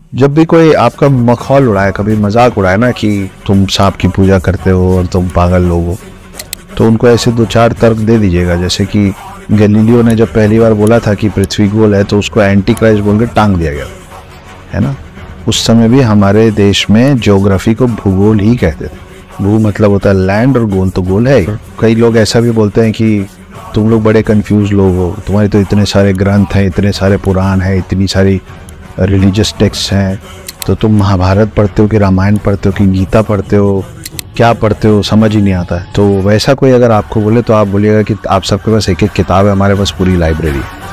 जब भी कोई आपका मखौल उड़ाए, कभी मजाक उड़ाए ना कि तुम सांप की पूजा करते हो और तुम पागल लोग हो, तो उनको ऐसे दो चार तर्क दे दीजिएगा। जैसे कि गैलीलियो ने जब पहली बार बोला था कि पृथ्वी गोल है तो उसको एंटी क्राइस्ट बोल के टांग दिया गया, है ना। उस समय भी हमारे देश में ज्योग्राफी को भूगोल ही कहते थे। भू मतलब होता है लैंड और गोल तो गोल है। कई लोग ऐसा भी बोलते हैं कि तुम लोग बड़े कंफ्यूज लोग हो, तुम्हारे तो इतने सारे ग्रंथ हैं, इतने सारे पुराण हैं, इतनी सारी रिलीजियस टेक्स्ट हैं, तो तुम महाभारत पढ़ते हो कि रामायण पढ़ते हो कि गीता पढ़ते हो, क्या पढ़ते हो, समझ ही नहीं आता है। तो वैसा कोई अगर आपको बोले तो आप बोलिएगा कि आप सबके पास एक एक किताब है, हमारे पास पूरी लाइब्रेरी है।